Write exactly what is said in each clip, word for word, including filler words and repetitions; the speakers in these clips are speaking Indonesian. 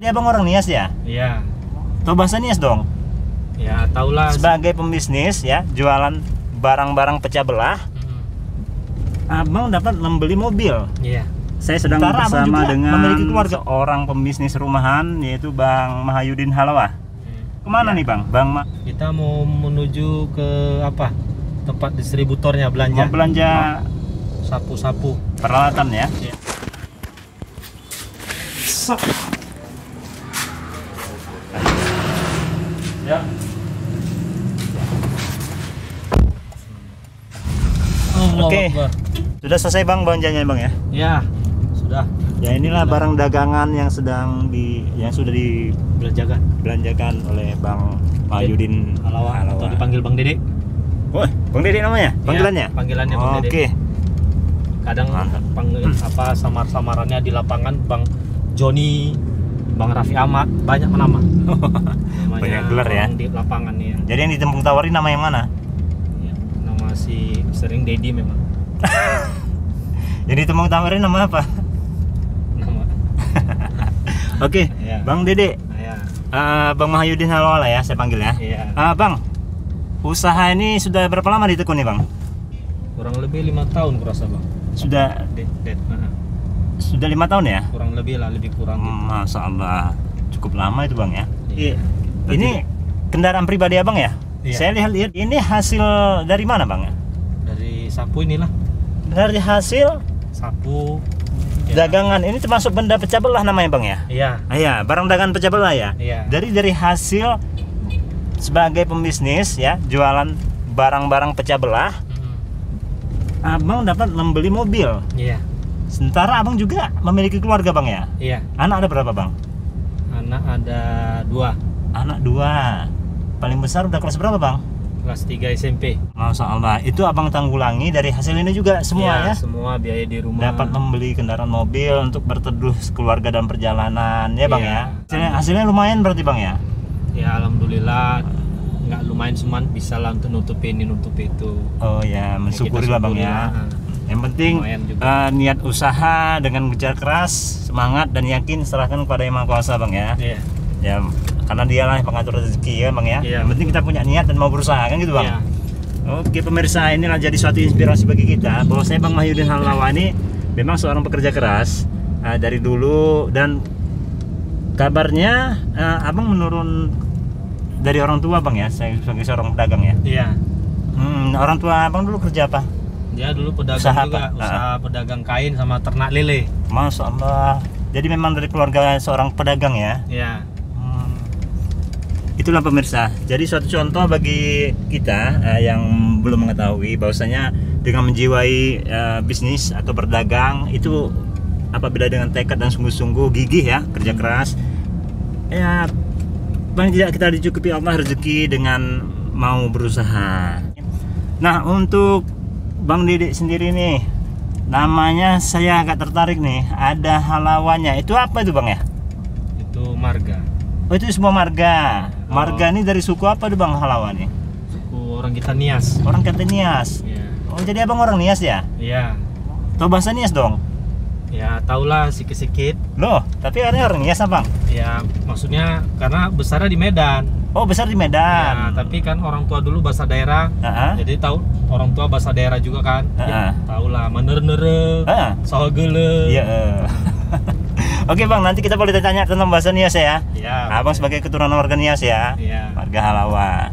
Dia abang orang Nias ya? Iya. Tahu bahasa Nias dong? Ya, tahulah. Sebagai pembisnis ya, jualan barang-barang pecah belah, Hmm. abang dapat membeli mobil. Iya. Saya sedang Sementara abang bersama juga dengan memiliki keluarga. orang pembisnis rumahan, yaitu Bang Mahayudin Halawa. Hmm. Kemana Ya. nih Bang? Bang Ma Kita mau menuju ke apa? Tempat distributornya belanja. mau belanja Sapu-sapu. peralatan ya? Iya. So. Ya. Allahu Oke. Akbar. Sudah selesai Bang belanjanya Bang ya? Ya, sudah Ya inilah barang dagangan yang sedang di yang sudah belanjakan. dibelanjakan oleh Bang Mahayudin Halawa atau dipanggil Bang Dede. Woi, Bang Dede namanya? Panggilannya? Ya, panggilannya Bang Dede. Oke. Kadang Mantap. panggil apa samar-samarannya di lapangan Bang Joni, Bang Raffi Ahmad, banyak nama. Namanya Banyak gelar ya. orang di lapangan ya. Jadi yang ditempung tawari nama yang mana? Ya, nama si sering Dedi memang. Yang ditempung tawari nama apa? Nama. Oke, Ya. Bang Dede, Ya. eh, Bang Mahayudin Halawa ya, saya panggil ya. Iya. Ah, Bang, usaha ini sudah berapa lama ditekuni Bang? Kurang lebih lima tahun kurasa Bang. Sudah Det, det. Nah, sudah lima tahun ya? kurang lebih lah, lebih kurang. gitu. Masya Allah, cukup lama itu Bang ya. Iya. Ini kendaraan pribadi Abang ya? Iya. Saya lihat-lihat ini hasil dari mana Bang ya? Dari sapu inilah, Dari hasil sapu. Ya. dagangan ini termasuk benda pecah belah namanya Bang ya? Iya. Ah, ya, barang dagangan pecah belah ya? Iya. Dari dari hasil sebagai pembisnis ya, jualan barang-barang pecah belah, Mm-mm. Abang dapat membeli mobil. Iya. Sementara Abang juga memiliki keluarga Bang ya? Iya. Anak ada berapa Bang? Anak ada dua, Anak dua. Paling besar udah kelas berapa Bang? kelas tiga S M P. Masya Allah, itu Abang tanggulangi dari hasil ini juga semua Iya, ya? semua biaya di rumah. Dapat membeli kendaraan mobil untuk berteduh keluarga dalam perjalanan ya Bang Iya. ya? Hasilnya, hasilnya lumayan berarti Bang ya? Ya alhamdulillah, nggak lumayan cuman bisa lah untuk nutupin ini nutup itu. Oh ya, mensyukuri lah Bang ya. Yang penting Lumayan juga. eh, niat usaha dengan kerja keras, semangat dan yakin serahkan kepada Yang Maha Kuasa Bang ya. Iya. Ya, karena dialah yang pengatur rezeki ya Bang ya. Iya. Yang penting kita punya niat dan mau berusaha kan gitu Bang. Iya. Oke pemirsa, inilah jadi suatu inspirasi bagi kita bahwa saya Bang Mahayudin Halawa ini memang seorang pekerja keras eh, dari dulu, dan kabarnya eh, Abang menurun dari orang tua Bang ya, saya sebagai seorang pedagang ya. Iya. Hmm, orang tua Abang dulu kerja apa? Dia dulu pedagang Usaha juga, apa? usaha pedagang kain sama ternak lele. Masya Allah. Jadi memang dari keluarga seorang pedagang ya. Iya. Hmm. Itulah pemirsa. Jadi suatu contoh bagi kita eh, yang belum mengetahui bahwasanya dengan menjiwai eh, bisnis atau berdagang itu apabila dengan tekad dan sungguh-sungguh gigih ya, kerja keras, ya paling tidak kita dicukupi Allah rezeki dengan mau berusaha. Nah untuk Bang Dede sendiri nih, namanya saya agak tertarik nih, ada Halawanya. Itu apa itu Bang ya? Itu marga. Oh itu semua marga. Oh. Marga ini dari suku apa tuh Bang Halawa nih? Suku orang kita Nias. Orang kata Nias. Iya. Oh jadi abang orang Nias ya? Iya. Tahu bahasa Nias dong? Ya tahulah sikit-sikit. Loh, tapi ada orang Nias abang? Ya maksudnya karena besarnya di Medan. Oh besar di Ya, Medan. tapi kan orang tua dulu bahasa daerah. Ah, Jadi tahu orang tua bahasa daerah juga kan. Ah, Ya, ah. tahulah menere-nere, ah. sohgele. Iya. eh. Oke Bang, nanti kita boleh tanya tentang bahasa Nias ya. Ya. Abang sebagai keturunan warga Nias ya. Iya. Warga Halawa.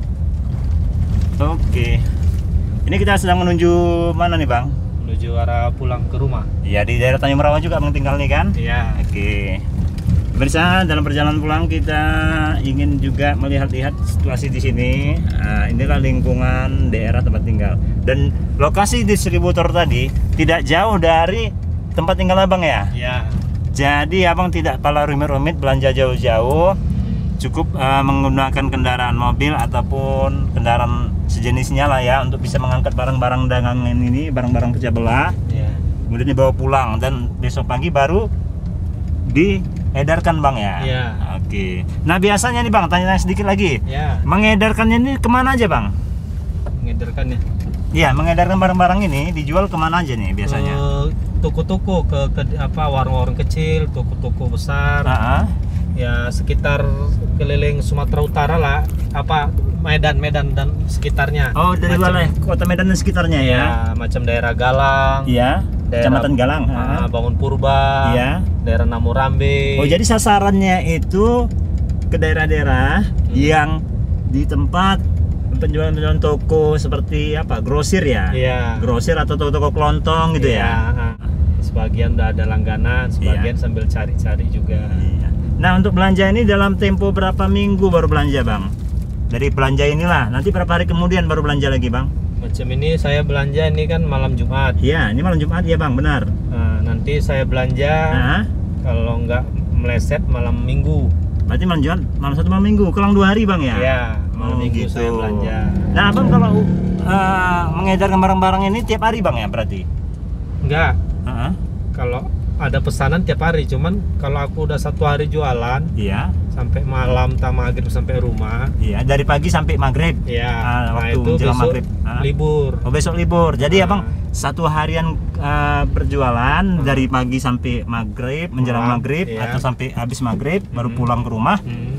Oke. Ini kita sedang menuju mana nih Bang? Menuju arah pulang ke rumah. Ya di daerah Tanjung Merawa juga Bang tinggal nih kan? Iya. Oke. Pemirsa, dalam perjalanan pulang kita ingin juga melihat-lihat situasi di sini. Nah, inilah lingkungan daerah tempat tinggal. Dan lokasi distributor tadi tidak jauh dari tempat tinggal Abang ya. Iya. Jadi Abang tidak pala rumit-rumit belanja jauh-jauh. Cukup uh, menggunakan kendaraan mobil ataupun kendaraan sejenisnya lah ya untuk bisa mengangkat barang-barang dagangan ini, barang-barang pecah belah. Iya. Kemudian dibawa pulang dan besok pagi baru diedarkan Bang ya. Iya. Oke. Nah biasanya nih Bang, tanya sedikit lagi. Ya, Mengedarkannya ini kemana aja Bang? mengedarkannya. Iya, mengedarkan barang-barang ini dijual kemana aja nih biasanya? Ke toko-toko, ke, ke apa warung-warung kecil, toko-toko besar. Ah, ah. sekitar keliling Sumatera Utara lah, apa Medan Medan dan sekitarnya. Oh, dari wilayah kota Medan dan sekitarnya ya. Ya, macam daerah Galang. Iya. Daerah Kecamatan Galang. uh, Bangun Purba. Iya. Daerah Namurambe. Oh, jadi sasarannya itu ke daerah-daerah hmm. yang di tempat penjualan-penjualan toko seperti apa? Grosir ya? Iya. Grosir atau toko-toko kelontong gitu iya. ya. Sebagian udah ada langganan, sebagian iya. sambil cari-cari juga. Iya. Nah, untuk belanja ini dalam tempo berapa minggu baru belanja, Bang? Dari belanja inilah, nanti berapa hari kemudian baru belanja lagi, Bang? Macam ini saya belanja ini kan malam Jumat. Iya, ini malam Jumat ya, Bang, benar. Nah, nanti saya belanja nah. kalau nggak meleset malam Minggu. Berarti malam Jumat, malam satu malam Minggu, kelang dua hari, Bang ya? Iya, malam oh, Minggu gitu. saya belanja. Nah, Bang kalau uh, mengedarkan barang-barang ini tiap hari, Bang ya berarti? Enggak. Uh-huh. Kalau ada pesanan tiap hari, cuman kalau aku udah satu hari jualan, iya, sampai malam, tak maghrib sampai rumah. Iya, dari pagi sampai maghrib. Iya. Uh, waktu nah, itu menjelang besok maghrib. Uh. Libur. Oh, besok libur. Jadi nah. ya, Bang, satu harian uh, berjualan uh. dari pagi sampai maghrib, menjelang uh. maghrib iya. atau sampai habis maghrib hmm. baru pulang ke rumah. Hmm.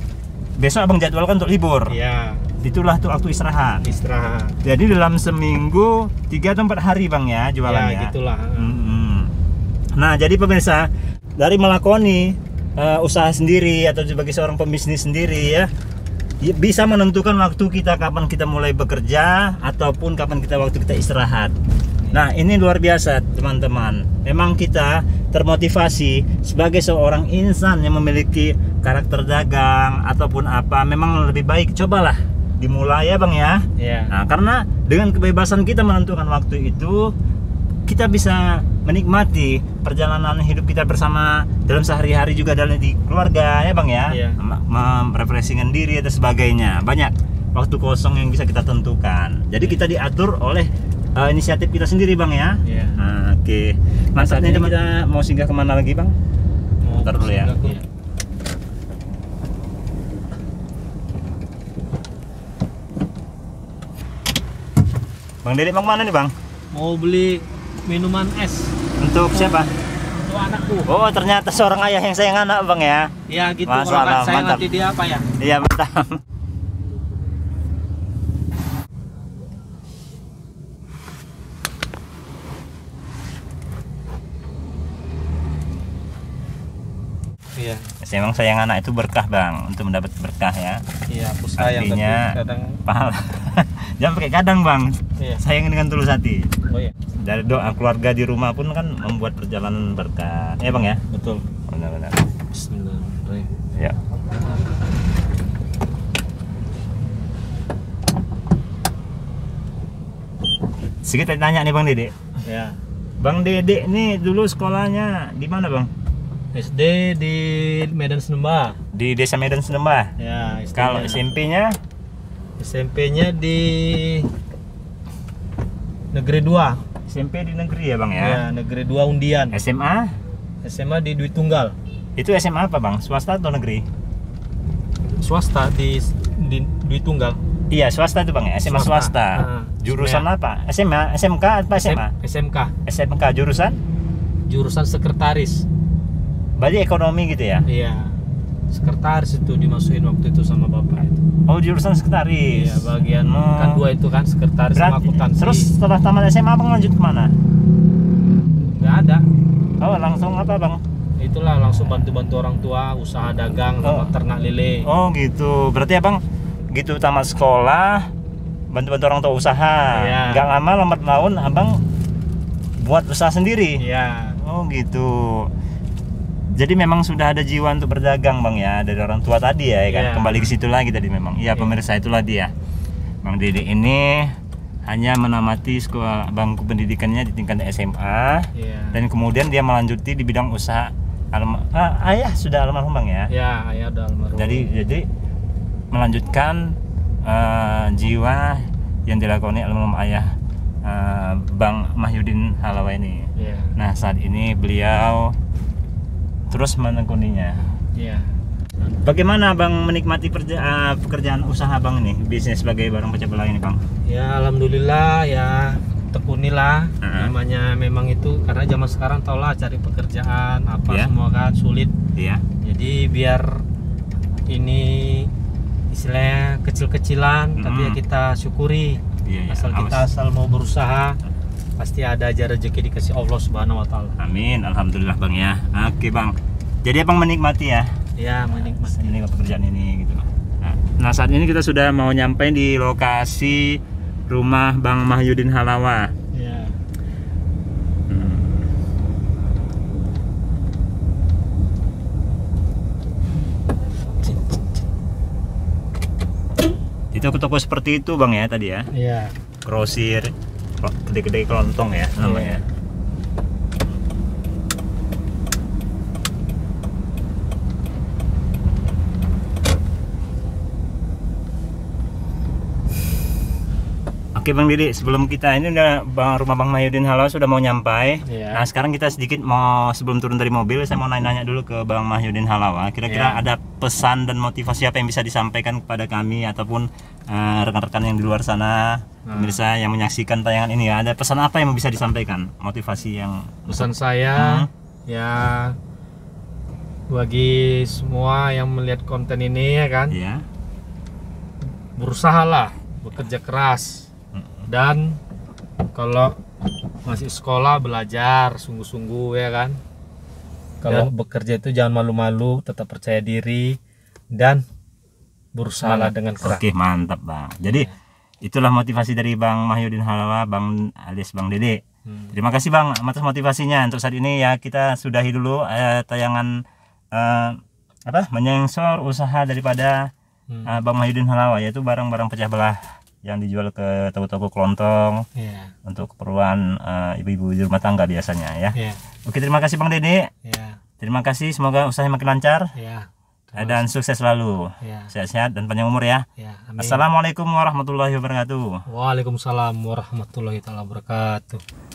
Besok Abang jadwalkan untuk libur. Iya. Itulah tuh waktu istirahat. Istirahat. Jadi dalam seminggu tiga atau empat hari, Bang ya jualannya. Ya, gitulah. Hmm. Nah, jadi pemirsa, dari melakoni uh, usaha sendiri atau sebagai seorang pembisnis sendiri ya, bisa menentukan waktu kita kapan kita mulai bekerja ataupun kapan kita waktu kita istirahat. Nah, ini luar biasa teman-teman. Memang kita termotivasi sebagai seorang insan yang memiliki karakter dagang ataupun apa, memang lebih baik cobalah dimulai ya, Bang ya. Yeah. Nah, karena dengan kebebasan kita menentukan waktu itu, kita bisa menikmati perjalanan hidup kita bersama dalam sehari-hari juga dalam di keluarga ya, Bang ya. Yeah. Merefreshingkan diri dan sebagainya. Banyak waktu kosong yang bisa kita tentukan. Jadi yeah. kita diatur oleh uh, inisiatif kita sendiri, Bang ya. Yeah. Nah, oke. Okay. Mantapnya kita mau singgah kemana lagi, Bang? Mau Ntar dulu ya. Ke... Bang Dede mau kemana nih, Bang? Mau beli minuman es. Untuk siapa? Untuk anakku. Oh, ternyata seorang ayah yang sayang anak, Bang ya. Iya gitu. Masalah, kalau saya mantap. nanti dia apa ya? Iya, mantap. Iya. Memang sayang anak itu berkah, Bang, untuk mendapat berkah ya. Iya, aku sayang. Artinya kadang pahala. Jangan pakai kadang, Bang. Iya. Sayang dengan tulus hati. Oh iya. Dari doa keluarga di rumah pun kan membuat perjalanan berkah. Ya, Bang ya? Betul. Benar-benar. Bismillahirrahmanirrahim. Ya. Sedikit tanya nih, Bang Dede. Ya. Bang Dede ini dulu sekolahnya di mana, Bang? S D di Medan Senembah. Di Desa Medan Senembah. Ya. Kalau S M P-nya? S M P-nya di Negeri dua. S M P di negeri ya, Bang ya? Ya, Negeri dua Undian. S M A? S M A di Dwi Tunggal. Itu S M A apa, Bang? Swasta atau negeri? Swasta di di Dwi Tunggal. Iya, swasta itu, Bang ya. S M A swasta. swasta. Uh, jurusan sebenarnya. Apa? S M A, S M K apa S M A? S M K. S M K jurusan? Jurusan sekretaris. Berarti ekonomi gitu ya? Iya. Sekretaris itu dimasukin waktu itu sama bapak itu. Oh, jurusan sekretaris. Iya, bagian oh. kan dua itu kan sekretaris Berarti, sama akuntansi. Terus setelah tamat S M A Bang lanjut kemana? Gak ada. Oh, langsung apa, Bang? Itulah langsung bantu-bantu orang tua, usaha dagang, oh. ternak lele. Oh, gitu. Berarti Abang gitu tamat sekolah, bantu-bantu orang tua usaha. Iya. Gak lama lambat laun Abang buat usaha sendiri. Iya. Oh, gitu. Jadi memang sudah ada jiwa untuk berdagang, Bang ya, dari orang tua tadi ya, kan. Yeah. Kembali ke situ lagi tadi memang. Iya, yeah. Pemirsa, itulah dia. Bang Dede ini hanya menamati sekolah bangku pendidikannya di tingkat S M A. Yeah. Dan kemudian dia melanjuti di bidang usaha. Alma ah, ayah sudah almarhum, Bang ya? Ya, ayah udah almarhum. Jadi jadi melanjutkan uh, jiwa yang dilakoni almarhum ayah uh, Bang Mahyudin Halawa ini. Yeah. Nah, saat ini beliau terus menekuninya. Iya. Bagaimana Bang menikmati perja uh, pekerjaan usaha Bang ini, bisnis sebagai barang pecah belah ini, Bang? Ya, alhamdulillah ya, tekunilah. Uh-huh. Namanya memang itu karena zaman sekarang tau lah cari pekerjaan apa yeah. semua kan sulit. Iya. Yeah. Jadi biar ini istilahnya kecil-kecilan, Hmm. tapi ya kita syukuri. Iya, iya. Asal kita Awas. asal mau berusaha, pasti ada aja rezeki dikasih Allah Subhanahu Wa Taala. Amin, alhamdulillah bang ya. Oke bang, jadi abang menikmati ya, Ya menikmati. menikmati pekerjaan ini gitu. Nah, nah saat ini kita sudah mau nyampe di lokasi rumah Bang Mahyudin Halawa. Ya. Hmm. Di toko-toko seperti itu bang ya tadi ya, Iya. grosir, klo- gede-gede kelontong ya namanya. Oke Bang Didi, sebelum kita ini udah bang rumah Bang Mahyudin Halawa sudah mau nyampai. Iya. Nah sekarang kita sedikit mau sebelum turun dari mobil, saya mau nanya-nanya dulu ke Bang Mahyudin Halawa. Kira-kira Iya. ada pesan dan motivasi apa yang bisa disampaikan kepada kami ataupun eh, rekan-rekan yang di luar sana, Nah. pemirsa yang menyaksikan tayangan ini ya. Ada pesan apa yang bisa disampaikan? Motivasi yang Pesan saya Hmm. ya bagi semua yang melihat konten ini ya kan, Iya. berusahalah, bekerja keras, dan kalau masih sekolah belajar sungguh-sungguh ya kan. Kalau bekerja itu jangan malu-malu, tetap percaya diri dan berusahalah dengan keras. Oke mantap Bang. Jadi itulah motivasi dari Bang Mahyudin Halawa, Bang alias Bang Dede. Hmm. Terima kasih Bang atas motivasinya. Untuk saat ini ya kita sudahi dulu eh, tayangan eh, apa menyengsor usaha daripada Hmm. eh, Bang Mahyudin Halawa, yaitu barang-barang pecah belah yang dijual ke toko-toko kelontong Ya, untuk keperluan eh, ibu-ibu di rumah tangga biasanya ya. ya, Oke terima kasih Bang Dede. ya, Terima kasih, semoga usahanya makin lancar ya, eh, dan sukses selalu. ya, Sehat-sehat dan panjang umur ya. ya. Amin. Assalamualaikum warahmatullahi wabarakatuh. Waalaikumsalam warahmatullahi taala wabarakatuh.